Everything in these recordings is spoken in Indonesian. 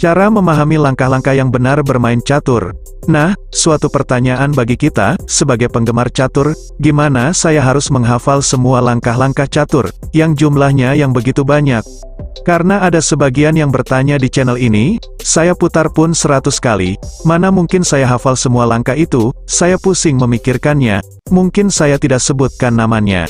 Cara memahami langkah-langkah yang benar bermain catur. Nah, suatu pertanyaan bagi kita, sebagai penggemar catur, gimana saya harus menghafal semua langkah-langkah catur, yang jumlahnya yang begitu banyak? Karena ada sebagian yang bertanya di channel ini, saya putar pun 100 kali, mana mungkin saya hafal semua langkah itu, saya pusing memikirkannya, mungkin saya tidak sebutkan namanya.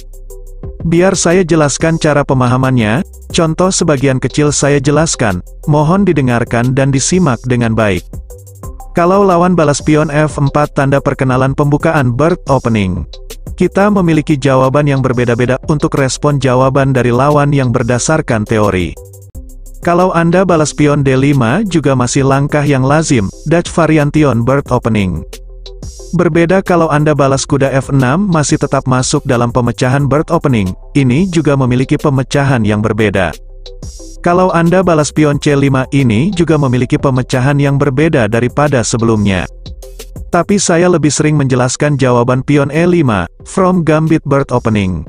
Biar saya jelaskan cara pemahamannya, contoh sebagian kecil saya jelaskan, mohon didengarkan dan disimak dengan baik. Kalau lawan balas pion F4 tanda perkenalan pembukaan bird opening. Kita memiliki jawaban yang berbeda-beda untuk respon jawaban dari lawan yang berdasarkan teori. Kalau Anda balas pion D5 juga masih langkah yang lazim, Dutch variation bird opening. Berbeda kalau Anda balas kuda F6 masih tetap masuk dalam pemecahan bird opening, ini juga memiliki pemecahan yang berbeda. Kalau Anda balas pion C5 ini juga memiliki pemecahan yang berbeda daripada sebelumnya. Tapi saya lebih sering menjelaskan jawaban pion E5, from gambit bird opening.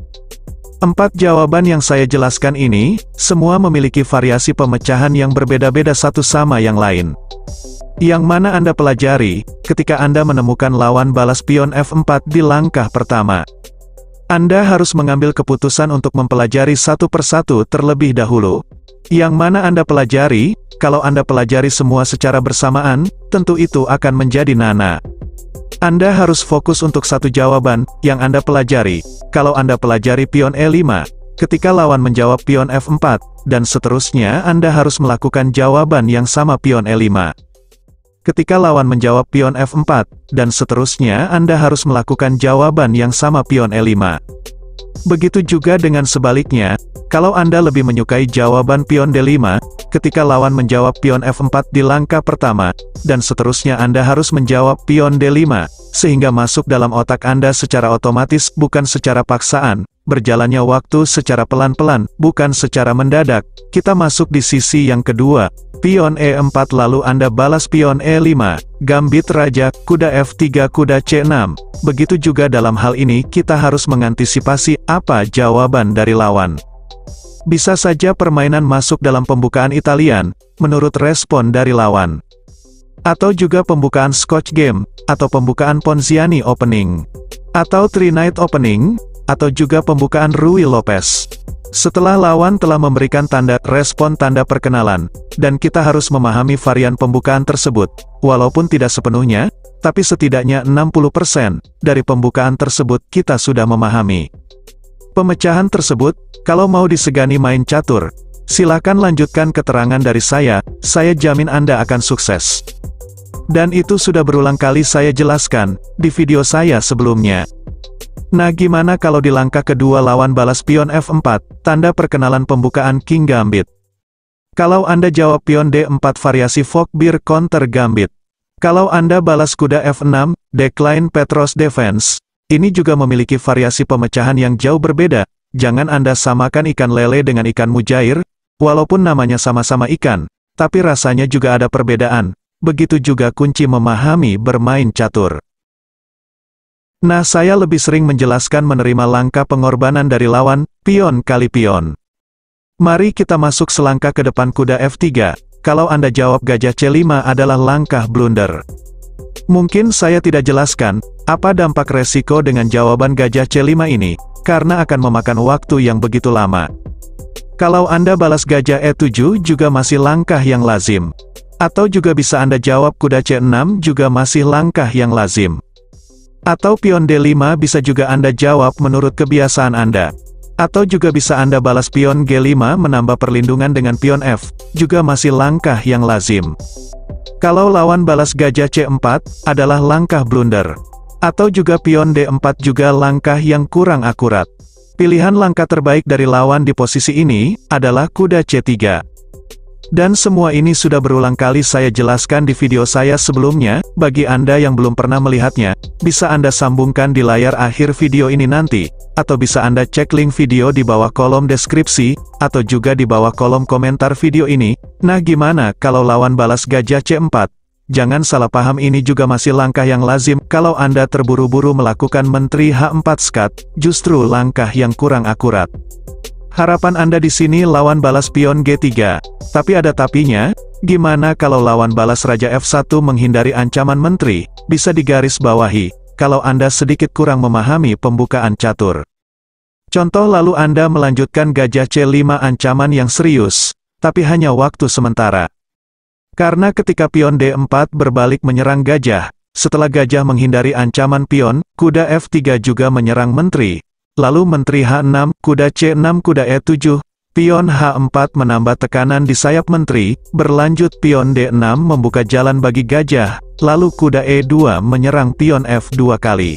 4 jawaban yang saya jelaskan ini, semua memiliki variasi pemecahan yang berbeda-beda satu sama yang lain. Yang mana Anda pelajari, ketika Anda menemukan lawan balas pion F4 di langkah pertama. Anda harus mengambil keputusan untuk mempelajari satu persatu terlebih dahulu. Yang mana Anda pelajari, kalau Anda pelajari semua secara bersamaan, tentu itu akan menjadi nana. Anda harus fokus untuk satu jawaban, yang Anda pelajari. Kalau Anda pelajari pion E5, ketika lawan menjawab pion F4, dan seterusnya Anda harus melakukan jawaban yang sama pion E5. Ketika lawan menjawab pion F4, dan seterusnya Anda harus melakukan jawaban yang sama pion E5. Begitu juga dengan sebaliknya, kalau Anda lebih menyukai jawaban pion D5, ketika lawan menjawab pion F4 di langkah pertama, dan seterusnya Anda harus menjawab pion D5, sehingga masuk dalam otak Anda secara otomatis, bukan secara paksaan, berjalannya waktu secara pelan-pelan, bukan secara mendadak. Kita masuk di sisi yang kedua, pion E4 lalu Anda balas pion E5, gambit raja, kuda F3 kuda C6. Begitu juga dalam hal ini kita harus mengantisipasi apa jawaban dari lawan. Bisa saja permainan masuk dalam pembukaan Italian, menurut respon dari lawan. Atau juga pembukaan Scotch game, atau pembukaan Ponziani opening. Atau Three Knight opening, atau juga pembukaan Ruy Lopez. Setelah lawan telah memberikan tanda respon tanda perkenalan, dan kita harus memahami varian pembukaan tersebut, walaupun tidak sepenuhnya, tapi setidaknya 60% dari pembukaan tersebut kita sudah memahami. Pemecahan tersebut, kalau mau disegani main catur, silakan lanjutkan keterangan dari saya jamin Anda akan sukses. Dan itu sudah berulang kali saya jelaskan, di video saya sebelumnya. Nah gimana kalau di langkah kedua lawan balas pion F4, tanda perkenalan pembukaan King Gambit. Kalau Anda jawab pion D4 variasi Fokbear counter Gambit. Kalau Anda balas kuda F6, decline Petros defense. Ini juga memiliki variasi pemecahan yang jauh berbeda. Jangan Anda samakan ikan lele dengan ikan mujair, walaupun namanya sama-sama ikan, tapi rasanya juga ada perbedaan. Begitu juga kunci memahami bermain catur. Nah saya lebih sering menjelaskan menerima langkah pengorbanan dari lawan, pion kali pion. Mari kita masuk selangkah ke depan kuda F3, kalau Anda jawab gajah C5 adalah langkah blunder. Mungkin saya tidak jelaskan, apa dampak resiko dengan jawaban gajah C5 ini, karena akan memakan waktu yang begitu lama. Kalau Anda balas gajah E7 juga masih langkah yang lazim. Atau juga bisa Anda jawab kuda C6 juga masih langkah yang lazim. Atau pion D5 bisa juga Anda jawab menurut kebiasaan Anda. Atau juga bisa Anda balas pion G5 menambah perlindungan dengan pion F, juga masih langkah yang lazim. Kalau lawan balas gajah C4, adalah langkah blunder. Atau juga pion D4 juga langkah yang kurang akurat. Pilihan langkah terbaik dari lawan di posisi ini, adalah kuda C3. Dan semua ini sudah berulang kali saya jelaskan di video saya sebelumnya, bagi Anda yang belum pernah melihatnya, bisa Anda sambungkan di layar akhir video ini nanti, atau bisa Anda cek link video di bawah kolom deskripsi, atau juga di bawah kolom komentar video ini. Nah gimana kalau lawan balas gajah C4? Jangan salah paham, ini juga masih langkah yang lazim. Kalau Anda terburu-buru melakukan menteri H4 skat, justru langkah yang kurang akurat. Harapan Anda di sini lawan balas pion G3. Tapi ada tapinya, gimana kalau lawan balas Raja F1 menghindari ancaman menteri? Bisa digaris bawahi, kalau Anda sedikit kurang memahami pembukaan catur. Contoh lalu Anda melanjutkan gajah C5 ancaman yang serius, tapi hanya waktu sementara. Karena ketika pion D4 berbalik menyerang gajah, setelah gajah menghindari ancaman pion, kuda F3 juga menyerang menteri. Lalu menteri H6, kuda C6, kuda E7, pion H4 menambah tekanan di sayap menteri, berlanjut pion D6 membuka jalan bagi gajah, lalu kuda E2 menyerang pion F2 kali.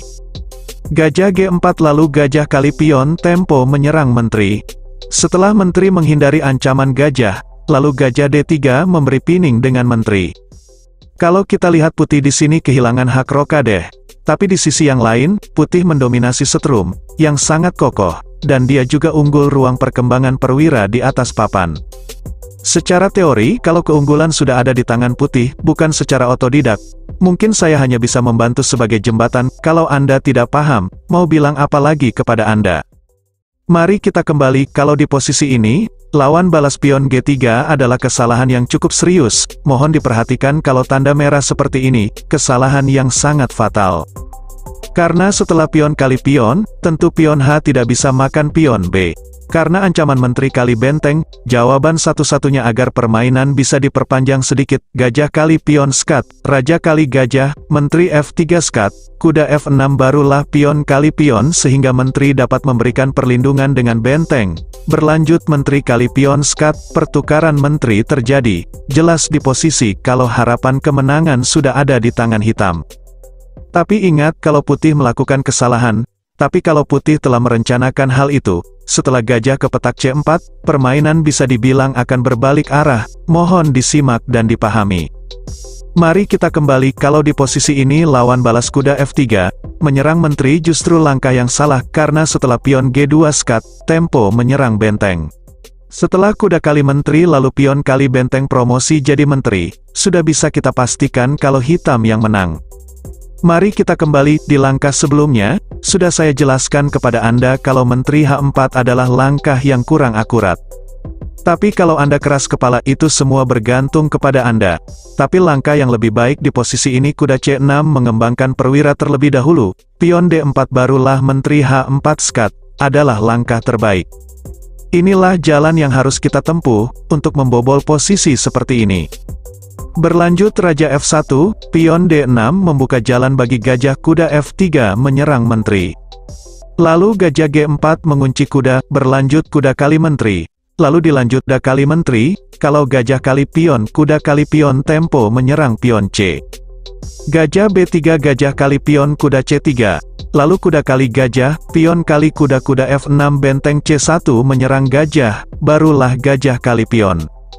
Gajah G4 lalu gajah kali pion tempo menyerang menteri. Setelah menteri menghindari ancaman gajah, lalu gajah D3 memberi pining dengan menteri. Kalau kita lihat putih di sini kehilangan hak rokadeh. Tapi di sisi yang lain, putih mendominasi setrum, yang sangat kokoh, dan dia juga unggul ruang perkembangan perwira di atas papan. Secara teori, kalau keunggulan sudah ada di tangan putih, bukan secara otodidak, mungkin saya hanya bisa membantu sebagai jembatan. Kalau Anda tidak paham, mau bilang apa lagi kepada Anda? Mari kita kembali, kalau di posisi ini, lawan balas pion G3 adalah kesalahan yang cukup serius. Mohon diperhatikan kalau tanda merah seperti ini, kesalahan yang sangat fatal. Karena setelah pion kali pion, tentu pion H tidak bisa makan pion B. Karena ancaman menteri kali benteng, jawaban satu-satunya agar permainan bisa diperpanjang sedikit, gajah kali pion skat, raja kali gajah, menteri F3 skat, kuda F6 barulah pion kali pion sehingga menteri dapat memberikan perlindungan dengan benteng. Berlanjut menteri kali pion skat, pertukaran menteri terjadi, jelas di posisi kalau harapan kemenangan sudah ada di tangan hitam. Tapi ingat kalau putih melakukan kesalahan, tapi kalau putih telah merencanakan hal itu, setelah gajah ke petak C4, permainan bisa dibilang akan berbalik arah, mohon disimak dan dipahami. Mari kita kembali kalau di posisi ini lawan balas kuda F3, menyerang menteri justru langkah yang salah karena setelah pion G2 skat, tempo menyerang benteng. Setelah kuda kali menteri lalu pion kali benteng promosi jadi menteri, sudah bisa kita pastikan kalau hitam yang menang. Mari kita kembali, di langkah sebelumnya, sudah saya jelaskan kepada Anda kalau menteri H4 adalah langkah yang kurang akurat. Tapi kalau Anda keras kepala itu semua bergantung kepada Anda. Tapi langkah yang lebih baik di posisi ini kuda C6 mengembangkan perwira terlebih dahulu, pion D4 barulah menteri H4 skat, adalah langkah terbaik. Inilah jalan yang harus kita tempuh, untuk membobol posisi seperti ini. Berlanjut Raja F1, pion D6 membuka jalan bagi gajah kuda F3 menyerang menteri. Lalu gajah G4 mengunci kuda, berlanjut kuda kali menteri. Lalu dilanjut kuda kali menteri, kalau gajah kali pion, kuda kali pion tempo menyerang pion C. Gajah B3 gajah kali pion kuda C3. Lalu kuda kali gajah, pion kali kuda F6 benteng C1 menyerang gajah, barulah gajah kali pion.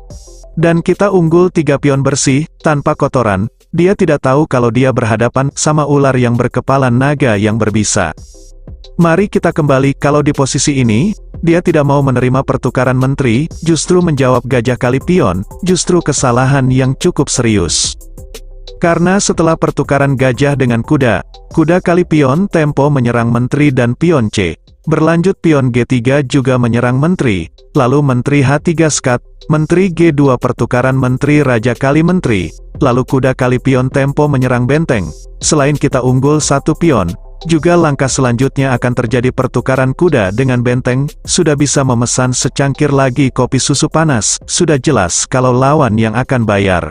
Dan kita unggul 3 pion bersih, tanpa kotoran, dia tidak tahu kalau dia berhadapan sama ular yang berkepala naga yang berbisa. Mari kita kembali kalau di posisi ini, dia tidak mau menerima pertukaran menteri, justru menjawab gajah kali pion, justru kesalahan yang cukup serius. Karena setelah pertukaran gajah dengan kuda, kuda kali pion tempo menyerang menteri dan pion C. Berlanjut pion G3 juga menyerang menteri, lalu menteri H3 skat, menteri G2 pertukaran menteri raja kali menteri, lalu kuda kali pion tempo menyerang benteng. Selain kita unggul 1 pion, juga langkah selanjutnya akan terjadi pertukaran kuda dengan benteng, sudah bisa memesan secangkir lagi kopi susu panas, sudah jelas kalau lawan yang akan bayar.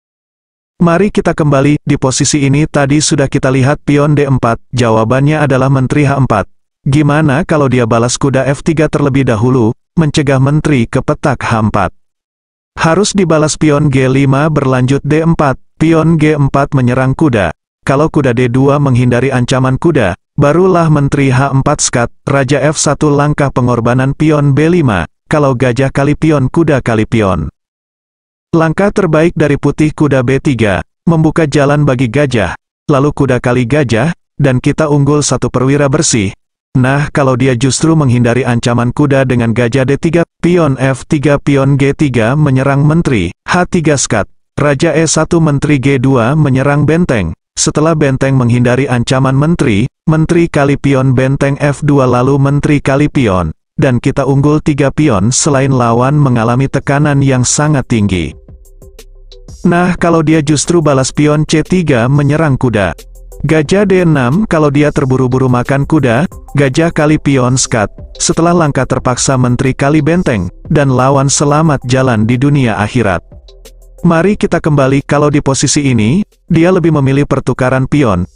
Mari kita kembali, di posisi ini tadi sudah kita lihat pion D4, jawabannya adalah menteri H4. Gimana kalau dia balas kuda F3 terlebih dahulu, mencegah menteri ke petak H4? Harus dibalas pion G5 berlanjut D4, pion G4 menyerang kuda. Kalau kuda D2 menghindari ancaman kuda, barulah menteri H4 skat, raja F1 langkah pengorbanan pion B5, kalau gajah kali pion kuda kali pion. Langkah terbaik dari putih kuda B3, membuka jalan bagi gajah, lalu kuda kali gajah, dan kita unggul 1 perwira bersih. Nah, kalau dia justru menghindari ancaman kuda dengan gajah D3, pion F3 pion G3 menyerang menteri, H3 skat, raja E1 menteri G2 menyerang benteng. Setelah benteng menghindari ancaman menteri, menteri kali pion benteng F2 lalu menteri kali pion, dan kita unggul 3 pion selain lawan mengalami tekanan yang sangat tinggi. Nah, kalau dia justru balas pion C3 menyerang kuda. Gajah D6 kalau dia terburu-buru makan kuda, gajah kali pion skat, setelah langkah terpaksa menteri kali benteng, dan lawan selamat jalan di dunia akhirat. Mari kita kembali kalau di posisi ini, dia lebih memilih pertukaran pion.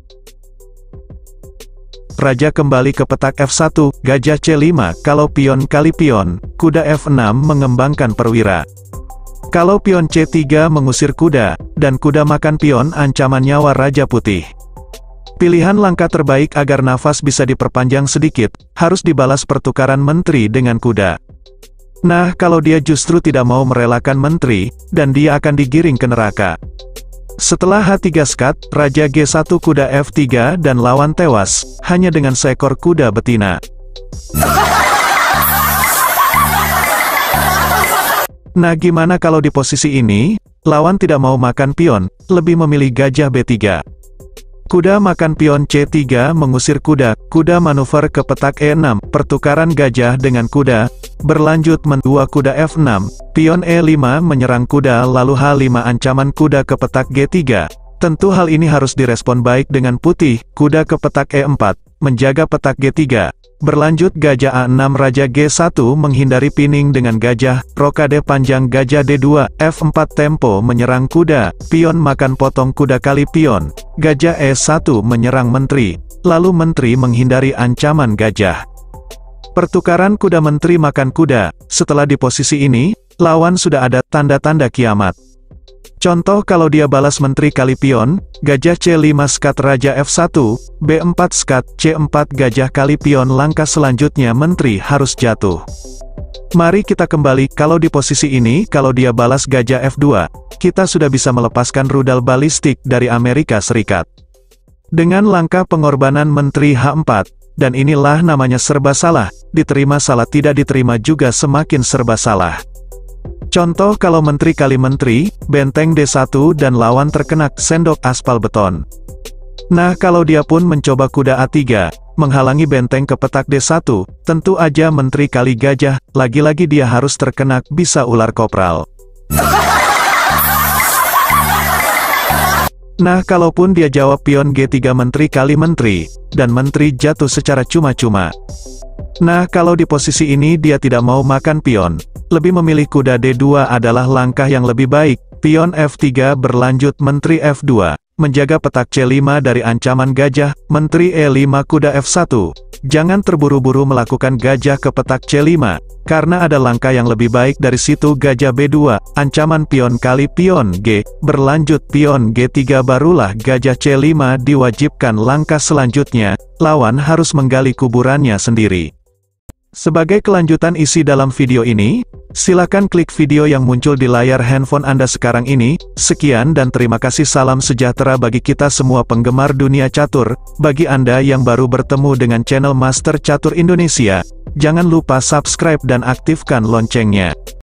Raja kembali ke petak F1, gajah C5, kalau pion kali pion, kuda F6 mengembangkan perwira. Kalau pion C3 mengusir kuda, dan kuda makan pion ancaman nyawa Raja Putih. Pilihan langkah terbaik agar nafas bisa diperpanjang sedikit, harus dibalas pertukaran menteri dengan kuda. Nah, kalau dia justru tidak mau merelakan menteri, dan dia akan digiring ke neraka. Setelah H3 skat, Raja G1 kuda F3 dan lawan tewas, hanya dengan seekor kuda betina. Nah, gimana kalau di posisi ini, lawan tidak mau makan pion, lebih memilih gajah B3. Kuda makan pion C3 mengusir kuda, kuda manuver ke petak E6, pertukaran gajah dengan kuda, berlanjut mendua kuda F6, pion E5 menyerang kuda lalu H5 ancaman kuda ke petak G3. Tentu hal ini harus direspon baik dengan putih, kuda ke petak E4, menjaga petak G3. Berlanjut gajah A6 Raja G1 menghindari pining dengan gajah, rokade panjang gajah D2, F4 tempo menyerang kuda, pion makan potong kuda kali pion, gajah E1 menyerang menteri, lalu menteri menghindari ancaman gajah. Pertukaran kuda menteri makan kuda, setelah di posisi ini, lawan sudah ada tanda-tanda kiamat. Contoh kalau dia balas menteri kali pion, gajah C5 skat Raja F1, B4 skat, C4 gajah kali pion langkah selanjutnya menteri harus jatuh. Mari kita kembali kalau di posisi ini kalau dia balas gajah F2, kita sudah bisa melepaskan rudal balistik dari Amerika Serikat. Dengan langkah pengorbanan menteri H4, dan inilah namanya serba salah, diterima salah tidak diterima juga semakin serba salah. Contoh kalau menteri kali menteri, benteng D1 dan lawan terkena sendok aspal beton. Nah, kalau dia pun mencoba kuda A3, menghalangi benteng ke petak D1, tentu aja menteri kali gajah, lagi-lagi dia harus terkena bisa ular kopral. Nah, kalaupun dia jawab pion G3 menteri kali menteri, dan menteri jatuh secara cuma-cuma. Nah, kalau di posisi ini dia tidak mau makan pion, lebih memilih kuda D2 adalah langkah yang lebih baik, pion F3 berlanjut menteri F2, menjaga petak C5 dari ancaman gajah, menteri E5 kuda F1, jangan terburu-buru melakukan gajah ke petak C5, karena ada langkah yang lebih baik dari situ gajah B2, ancaman pion kali pion G, berlanjut pion G3 barulah gajah C5 diwajibkan langkah selanjutnya, lawan harus menggali kuburannya sendiri. Sebagai kelanjutan isi dalam video ini, silakan klik video yang muncul di layar handphone Anda sekarang ini. Sekian dan terima kasih, salam sejahtera bagi kita semua penggemar dunia catur. Bagi Anda yang baru bertemu dengan channel Master Catur Indonesia, jangan lupa subscribe dan aktifkan loncengnya.